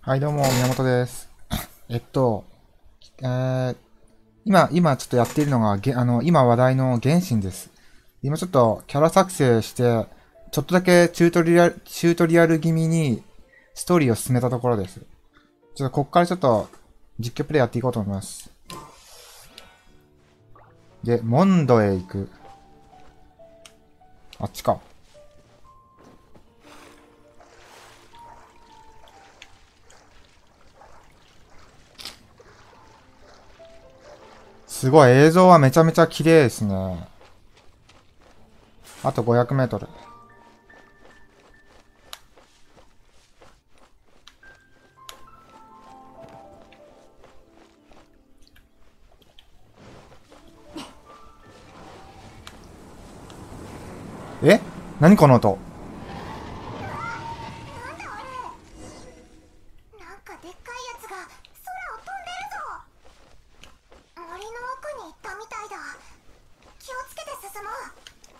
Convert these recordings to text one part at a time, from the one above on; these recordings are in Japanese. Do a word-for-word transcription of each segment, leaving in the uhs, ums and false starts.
はい、どうも、宮本です。えっと、えー、今、今ちょっとやっているのが、げあの、今話題の原神です。今ちょっとキャラ作成して、ちょっとだけチュートリアル、チュートリアル気味にストーリーを進めたところです。ちょっとこっからちょっと実況プレイやっていこうと思います。で、モンドへ行く。あっちか。すごい、映像はめちゃめちゃ綺麗ですね。あとごひゃくメートル。え何この音。 なんかでっかいやつが空を飛んでるぞ。森の奥に行ったみたいだ。気をつけて進もう。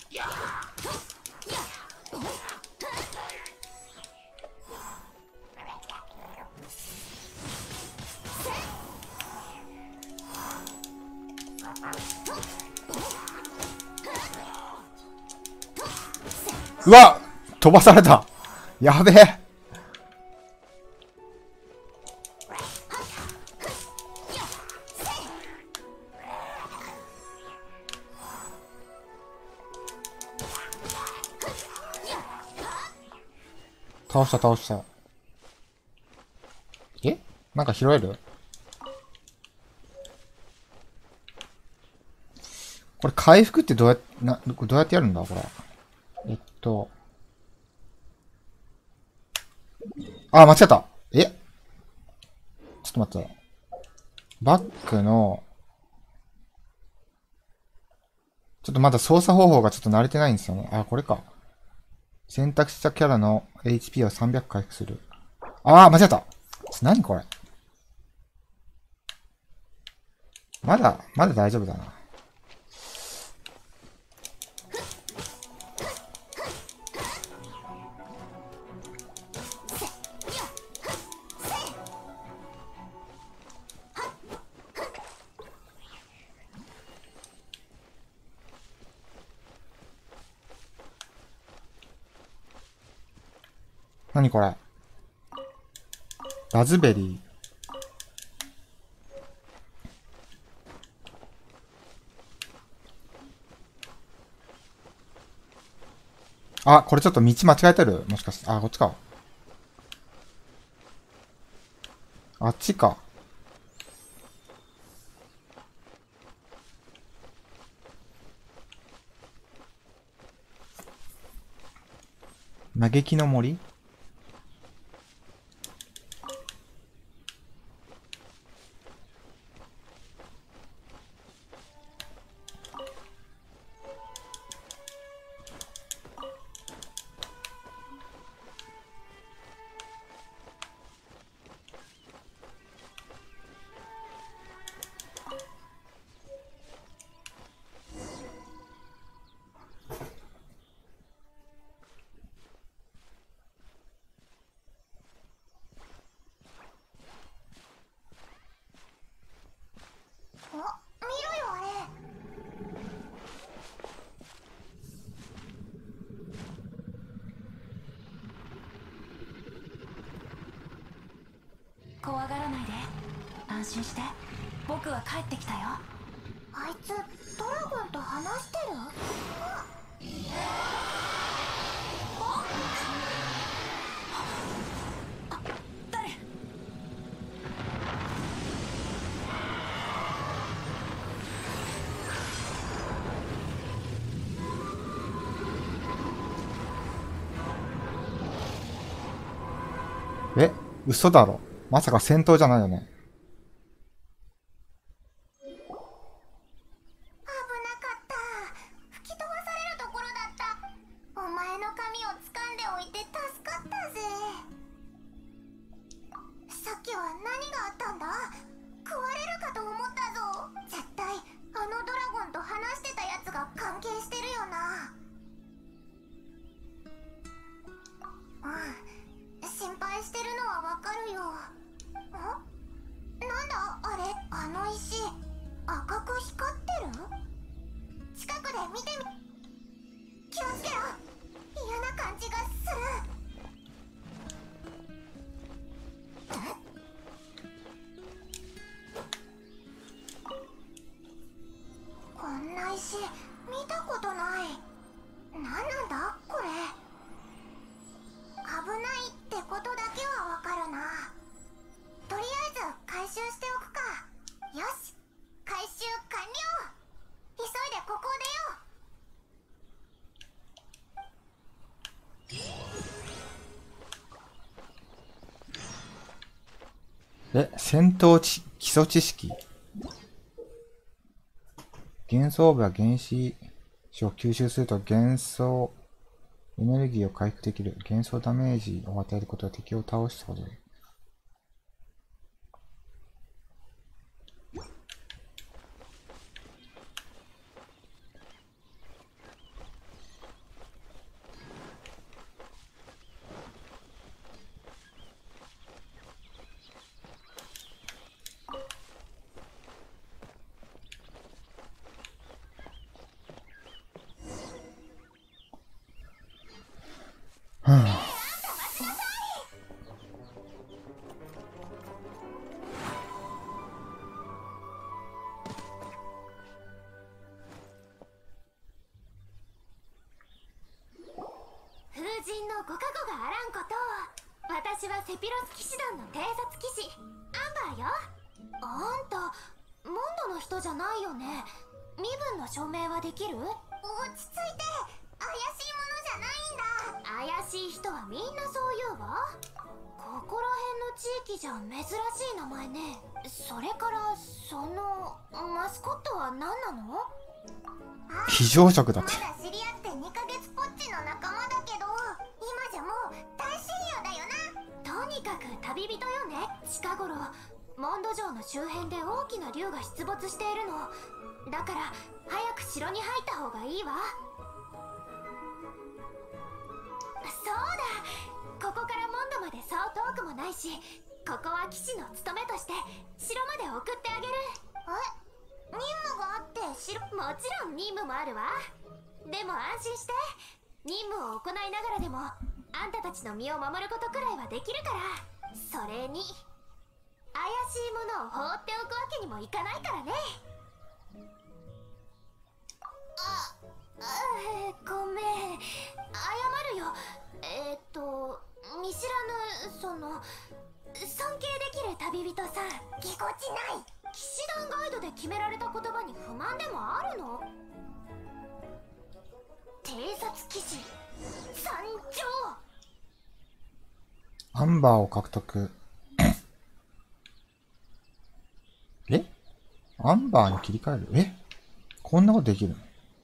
うわ飛ばされた。やべえ。倒した倒した。えなんか拾える？これ回復ってどうやっ、な、どうやってやるんだこれ。えっと。あ、間違った。えちょっと待って。バックの、ちょっとまだ操作方法がちょっと慣れてないんですよね。あ、これか。選択したキャラの エイチピー をさんびゃく回復する。あー、間違った。何これ。まだ、まだ大丈夫だな。何これ。ラズベリー。あ、これちょっと道間違えてるもしかして。あ、こっちか。あっちか。嘆きの森。 お、見ろよあれ。 怖がらないで。安心して。僕は帰ってきたよ。 あいつドラゴンと話してる？ 誰？ え嘘だろ。まさか戦闘じゃないよね。 危なかった。吹き飛ばされるところだった。お前の髪を掴んでおいて助かったぜ。さっきは何があったんだ？食われるかと思ったぞ。絶対あのドラゴンと話してたやつが関係してるよな。うん、心配してるのはわかるよ。ん？なんだあれ、あの石赤く光ってる？近くで見てみ。気をつけろ。嫌な感じがする。こんな石見たことない。何なんだこれ。危ないってことだけはわかるな。とりあえず回収しておくか。よし、回収完了。急いでここを出よう。え、戦闘知基礎知識。幻想部は原子種を吸収すると幻想エネルギーを回復できる。幻想ダメージを与えることは敵を倒したことで。 風神のご加護があらんことを。私はセピロス騎士団の偵察騎士アンバーよ。あんたモンドの人じゃないよね。身分の証明はできる？落ち着いて。怪しいものじゃないんだ。怪しい人はみんなそう言うわ。ここら辺の地域じゃ珍しい名前ね。それからそのマスコットは何なの？ 非常食だって。 まだ知り合ってにかげつぽっちの仲間だけど、今じゃもう大親友だよな。とにかく旅人よね。近頃モンド城の周辺で大きな竜が出没しているの。だから早く城に入った方がいいわ。そうだ、ここからモンドまでそう遠くもないし、ここは騎士の務めとして城まで送ってあげる。え、任務があって城？もちろん任務もあるわ。でも安心して、任務を行いながらでもあんたたちの身を守ることくらいはできるから。それに怪しいものを放っておくわけにもいかないからね。あ、あ、ごめん、謝るよ。えー、っと見知らぬ、その尊敬できる旅人さん。ぎこちない。騎士団ガイドで決められた言葉に不満でもあるの？偵察騎士参上。 アンバーを獲得。え？アンバーに切り替える？え？こんなことできるの？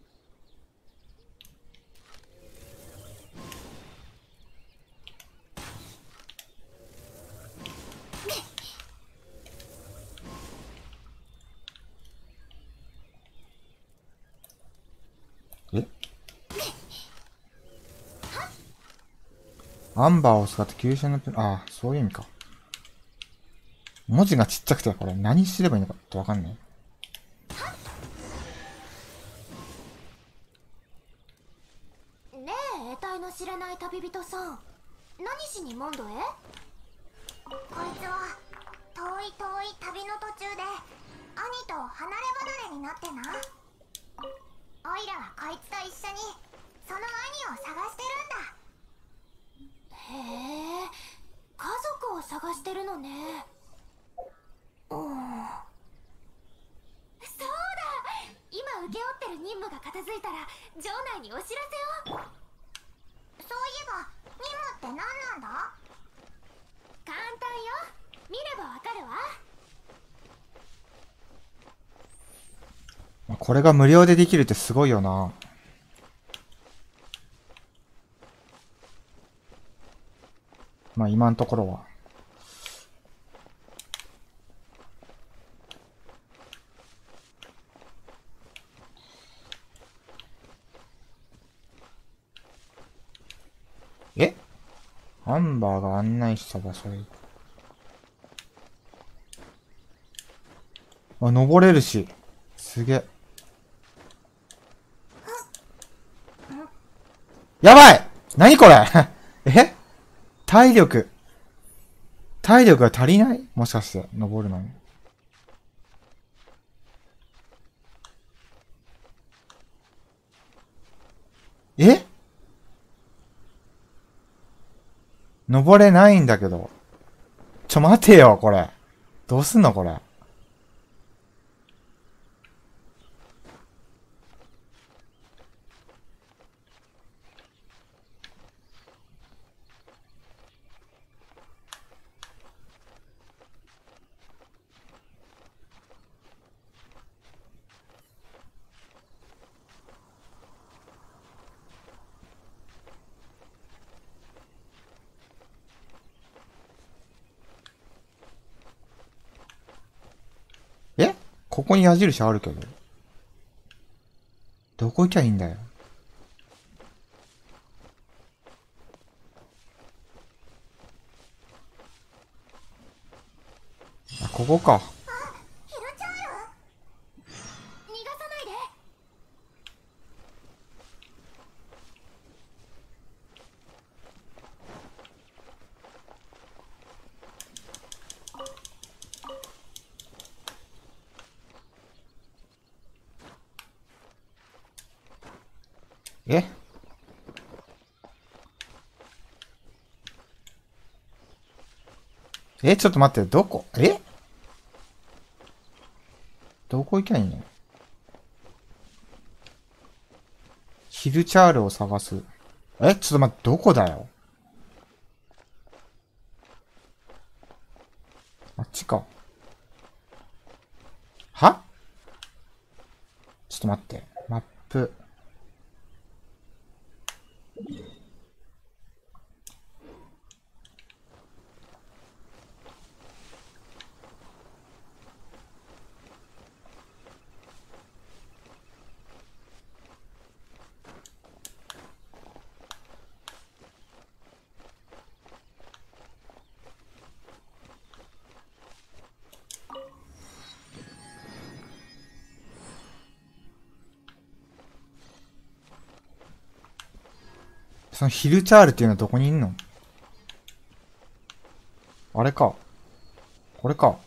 え？アンバーを使って急所のプ、ああ、そういう意味か。文字がちっちゃくて、これ何すればいいのかってわかんない。 ねえ、得体の知れない旅人さん、何しにモンドへ？こいつは遠い遠い旅の途中で兄と離れ離れになってな。オイラはこいつと一緒にその兄を探してるんだ。へえ、家族を探してるのね。うん、そうだ、今請け負ってる任務が片付いたら城内にお知らせを。そういえば任務って何なんだ？簡単よ、見ればわかるわ。 これが無料でできるってすごいよな。まあ今のところは。え？アンバーが案内した場所へ。 あ、登れるし。すげえ。やばい何これえ体力。体力が足りない？もしかして、登るのに。え？登れないんだけど。ちょ、待てよ、これ。どうすんの、これ。え？ここに矢印あるけど。どこ行きゃいいんだよ。あ、ここか。 ヒルチャール、逃がさないで。 え？え、ちょっと待って、どこ？え？どこ行きゃいいの？ヒルチャールを探す。え、ちょっと待って、どこだよ？あっちか。は？ちょっと待って。マップ。そのヒルチャールっていうのはどこにいんの？あれか。これか。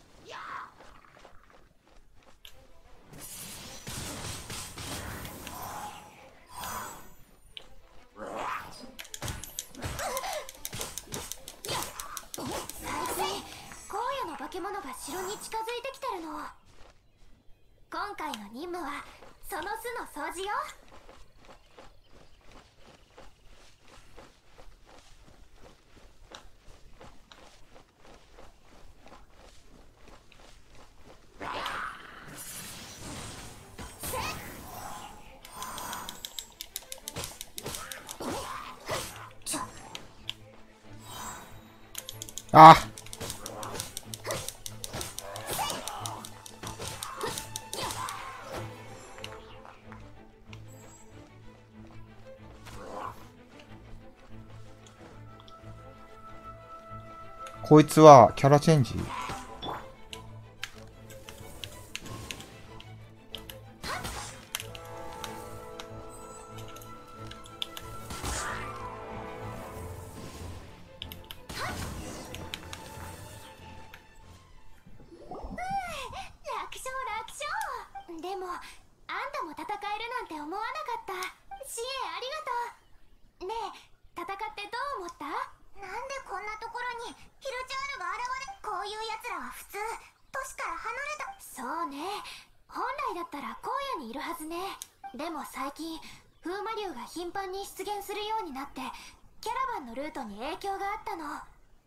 荒野の化け物が城に近づいてきてるの。今回の任務はその巣の掃除よ。 ああ。こいつはキャラチェンジ？ 楽勝楽勝。でもあんたも戦えるなんて思わなかった。支援ありがとう。ねえ、戦ってどう思った？なんでこんなところにヒルチャールが現れ。こういう奴らは普通都市から離れた。そうね、本来だったら荒野にいるはずね。でも最近風魔竜が頻繁に出現するようになってキャラバンのルートに影響があったの。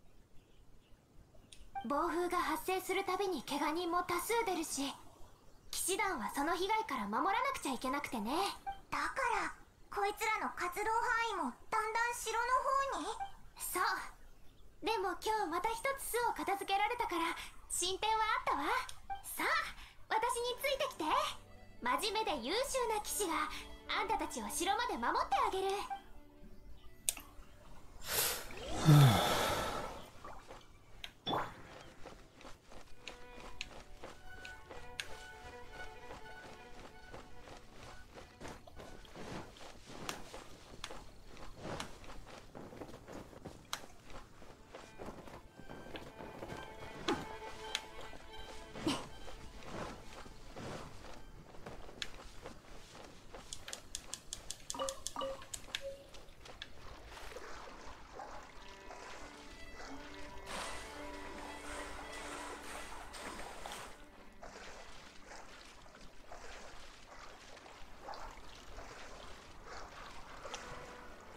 暴風が発生するたびに怪我人も多数出るし、騎士団はその被害から守らなくちゃいけなくてね。だからこいつらの活動範囲もだんだん城の方に。そう。でも今日また一つ巣を片付けられたから進展はあったわ。さあ私についてきて。真面目で優秀な騎士があんたたちを城まで守ってあげる。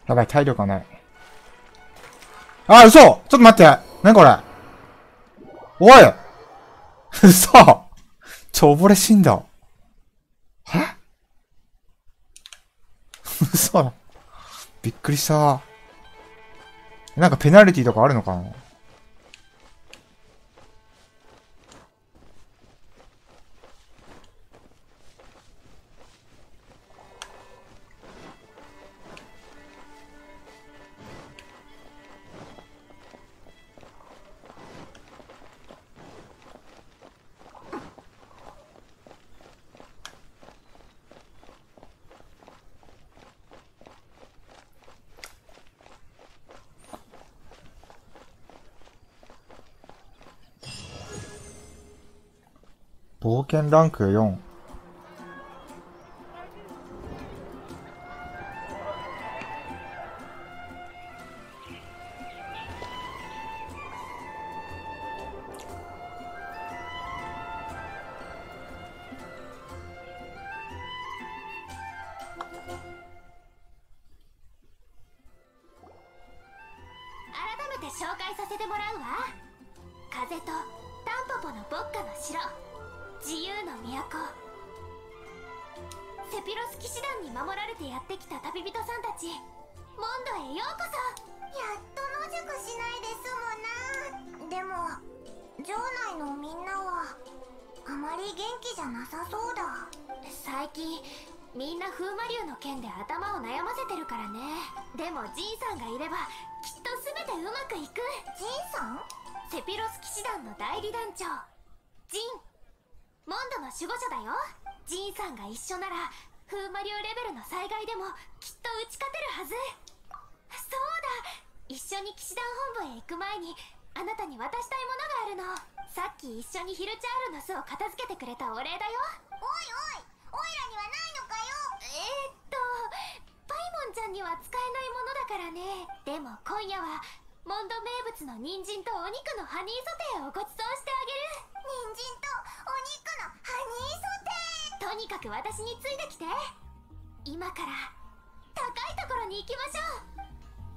やばい、体力がない。あ、嘘ちょっと待って。なにこれ。おい嘘ちょ、溺れ死んだ。え嘘だ。びっくりした。なんかペナルティとかあるのかな。冒険ランクよん。 改めて紹介させてもらうわ。風とタンポポの牧歌の城、自由の都。セピロス騎士団に守られてやってきた旅人さんたち、モンドへようこそ。やっと野宿しないで済むな。でも城内のみんなはあまり元気じゃなさそうだ。最近みんな風魔竜の件で頭を悩ませてるからね。でもジンさんがいればきっと全てうまくいく。ジンさん？セピロス騎士団の代理団長ジン。モンドの守護者だよ。ジンさんが一緒なら風魔竜レベルの災害でもきっと打ち勝てるはず。そうだ、一緒に騎士団本部へ行く前にあなたに渡したいものがあるの。さっき一緒にヒルチャールの巣を片付けてくれたお礼だよ。おいおい、オイラにはないのかよ。えー、っとパイモンちゃんには使えないものだからね。でも今夜はモンド名物の人参とお肉のハニーソテーをごちそうしてあげる。人参とお肉のハニーソテー。とにかく私についてきて。今から高いところに行きましょう。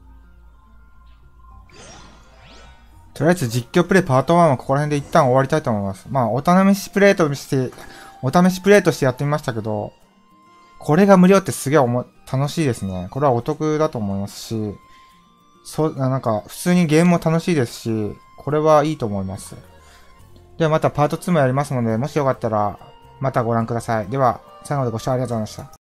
とりあえず実況プレイパートワンはここら辺で一旦終わりたいと思います。まあ、お試しプレイとして、お試しプレイとしてやってみましたけど、これが無料ってすげえおも楽しいですね。これはお得だと思いますし、そう、なんか、普通にゲームも楽しいですし、これはいいと思います。ではまたパートツーもやりますので、もしよかったら、またご覧ください。では、最後までご視聴ありがとうございました。